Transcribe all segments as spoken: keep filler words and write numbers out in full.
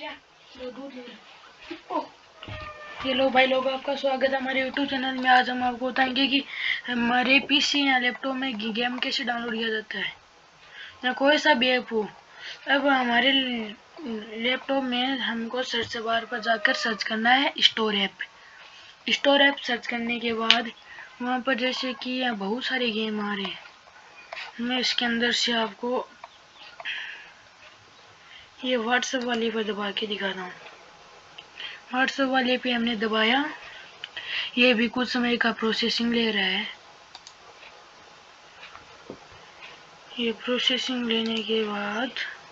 क्या दूध ले लो। हेलो भाई लोग, आपका स्वागत है हमारे यूट्यूब चैनल में। आज हम आपको बताएंगे कि हमारे पीसी या लैपटॉप में गेम कैसे डाउनलोड किया जाता है या कोई सा भी ऐप हो। अब हमारे लैपटॉप में हमको सर्च बार पर जाकर सर्च करना है store app. Store app search करने के बाद वहाँ पर जैसे कि यहाँ बहुत सारे गेम आ रहे हैं, मैं इसके अंदर से आपको ये व्हाट्सएप वाले पर दबा के दिखाता हूँ। व्हाट्सएप वाले पे हमने दबाया, ये भी कुछ समय का प्रोसेसिंग ले रहा है। ये प्रोसेसिंग लेने के बाद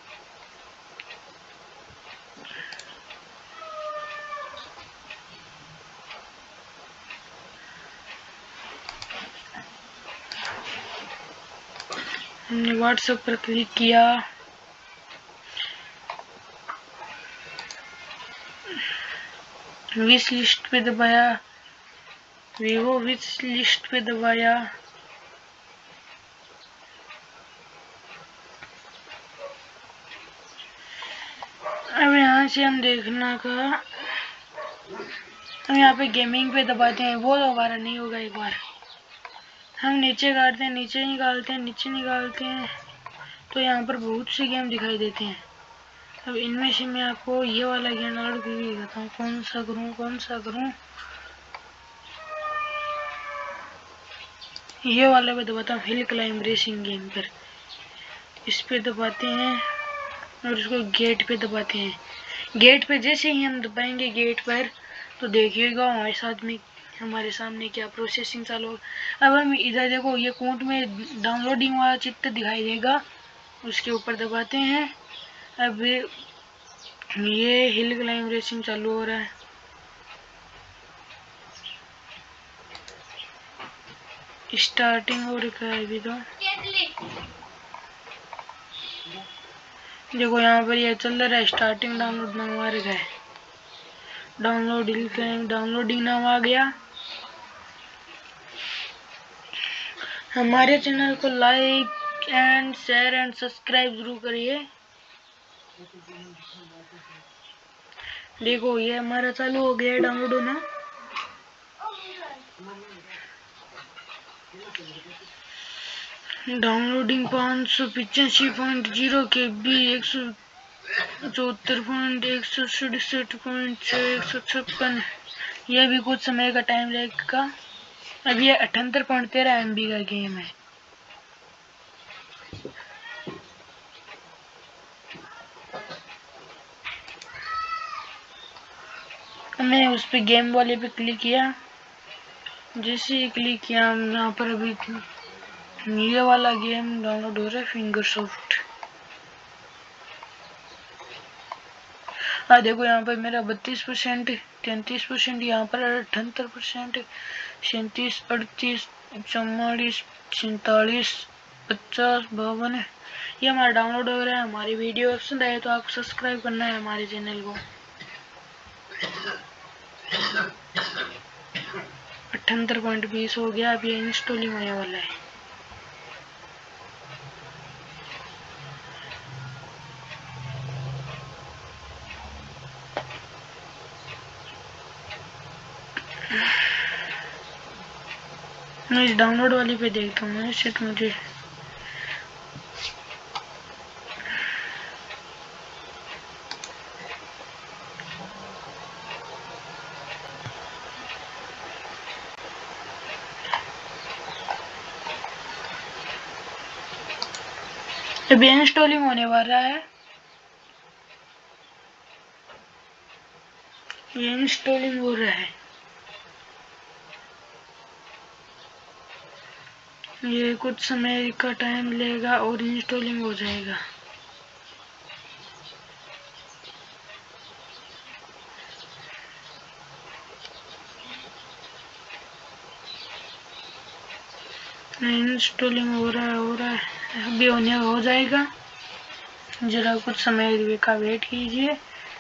हमने व्हाट्सएप पर क्लिक किया, विश लिस्ट पे दबाया, वीवो विश लिस्ट पे दबाया, अब यहाँ से हम देखना का हम यहाँ पे गेमिंग पे दबाते हैं, वो दोबारा नहीं होगा। एक बार हम नीचे काटते हैं, नीचे निकालते हैं, नीचे निकालते हैं तो यहाँ पर बहुत से गेम दिखाई देते हैं। अब इनमें से मैं आपको ये वाला गेम डाउनलोड करके दिखाता हूँ। कौन सा करूँ कौन सा करूँ ये वाला पे दबाता हूँ, हिल क्लाइंब रेसिंग गेम पर। इस पे दबाते हैं और इसको गेट पे दबाते हैं। गेट पे जैसे ही हम दबाएंगे गेट पर तो देखिएगा हमारे साथ में हमारे सामने क्या प्रोसेसिंग चालू हो। अब हम इधर देखो, ये कोड में डाउनलोडिंग वाला चित्र दिखाई देगा, उसके ऊपर दबाते हैं। अब ये हिल क्लाइंब रेसिंग चालू हो रहा है। स्टार्टिंग हो रखा है अभी तो। देखो यहाँ पर ये चल रहा है, स्टार्टिंग डाउनलोड नाम आ रखा है। डाउनलोड हिल क्लाइंब डाउनलोडिंग नाम आ गया। हमारे चैनल को like and share and subscribe जरूर करिए। देखो ये हमारा चालू हो गया डाउनलोड होना। डाउनलोडिंग पाँच सौ पिचासी पॉइंट जीरो के बी, एक सौ चौहत्तर पॉइंट एक सौ सड़सठ पॉइंट छः एक सौ छप्पन। यह भी कुछ समय का टाइम लगेगा। अब ये अठहत्तर पॉइंट तेरह एम बी का गेम है। मैंने उस पे गेम वाले पे क्लिक किया, जैसे ही क्लिक किया यहाँ पर अभी ये वाला गेम डाउनलोड हो रहा है, फिंगर सॉफ्ट। हाँ देखो यहाँ पर मेरा बत्तीस परसेंट, तैंतीस परसेंट, यहाँ पर अठहत्तर परसेंट, सैंतीस, अड़तीस, चौवालीस, सैंतालीस, पचास, बावन। ये हमारा डाउनलोड हो रहा है। हमारी वीडियो पसंद आए तो आपको सब्सक्राइब करना है हमारे चैनल को। अठहत्तर पॉइंट बीस हो गया। अब ये इंस्टॉलिंग होने वाला है। मैं इस डाउनलोड वाली पे देखता हूँ, सिर्फ मुझे अभी इंस्टॉलिंग होने वाला है। ये इंस्टॉलिंग हो रहा है। ये कुछ समय का टाइम लेगा और इंस्टॉलिंग हो जाएगा। इंस्टॉलिंग हो रहा है हो रहा है अभी होने हो जाएगा। जरा कुछ समय का वेट कीजिए।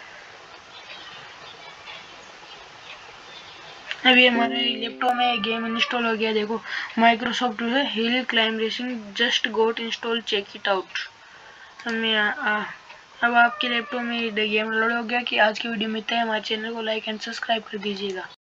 अभी हमारे लैपटॉप में गेम इंस्टॉल हो गया। देखो Microsoft Hill Climb Racing just got install, check it out. हमें अब आपके लैपटॉप में गेम लोड हो गया कि आज की वीडियो में इतना ही। हमारे चैनल को लाइक एंड सब्सक्राइब कर दीजिएगा।